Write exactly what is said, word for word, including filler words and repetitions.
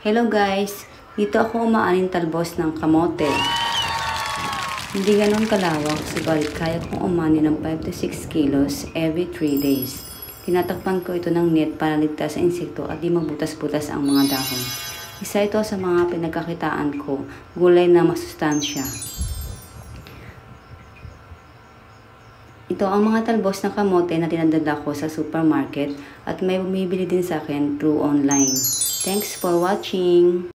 Hello guys! Dito ako umaanin talbos ng kamote. Hindi ganun kalawak, subalit kaya kong umani ng five to six kilos every three days. Tinatakpan ko ito ng net para ligtas sa insekto at di magbutas-butas ang mga dahon. Isa ito sa mga pinagkakitaan ko, gulay na masustansya. Ito ang mga talbos ng kamote na tinadala ko sa supermarket at may bumibili din sa akin through online. Thanks for watching!